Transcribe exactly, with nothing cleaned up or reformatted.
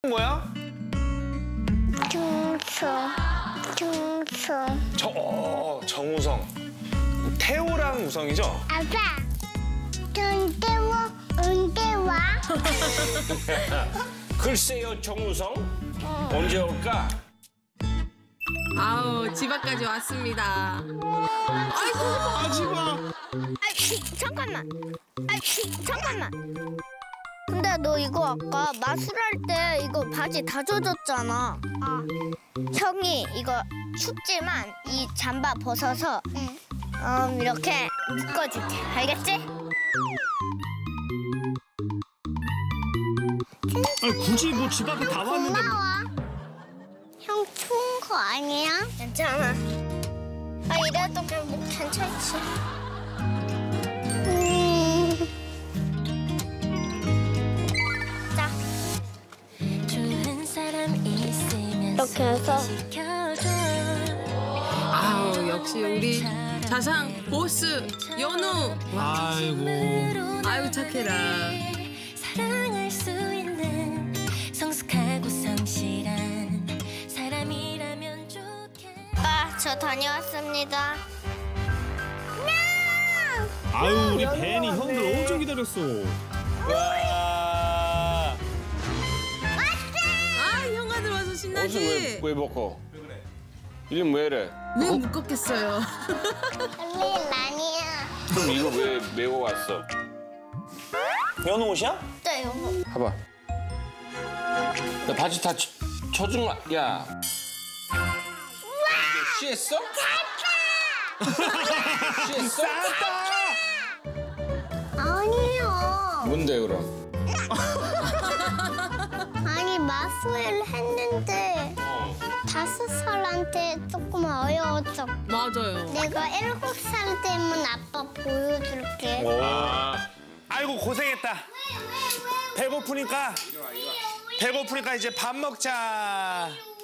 뭐야? 중성. 중성. 저, 어, 정우성. 태호랑 우성이죠? 아빠. 전대워 언제 와? 글쎄요, 정우성. 언제 올까? 아우, 집 앞까지 왔습니다. 아이고, 하지 마. 아, 잠깐만. 아, 잠깐만. 근데 너 이거 아까 마술할 때 이거 바지 다 젖었잖아. 아. 형이 이거 춥지만 이 잠바 벗어서 응. 음, 이렇게 묶어줄게. 알겠지? 아니, 굳이 뭐 집 앞에 다 왔는데. 고마워. 형 추운 거 아니야? 괜찮아. 아, 이래도 그냥 뭐 괜찮지. 음. 자. 이렇게 해서. 아우, 역시 우리 자상 보스 연우. 아이고. 아유, 착해라. 사랑할 수 있는 성숙하고 성실한 사람이라면 좋겠다. 아, 저 다녀왔습니다. 아유, 우리 벤이 형들 엄청 기다렸어. 와. 아, 형아들 와서 옷을 신나지? 왜, 왜 벗고? 왜 그래? 이름 왜 이래? 왜 묶었겠어요? 언니, 나니야. 그럼 이거 왜 메고 왔어? 연우 옷이야? 네, 여보. 봐봐. 나 바지 다 쳐- 쳐준 거, 야. 취했어? 취했어? 아니요. 뭔데 그럼? 아니, 마술을 했는데 다섯 살한테 조금 어려웠어. 맞아요. 내가 일곱 살 되면 아빠 보여줄게. 아, 아이고 고생했다. 배고프니까 배고프니까 이제 밥 먹자.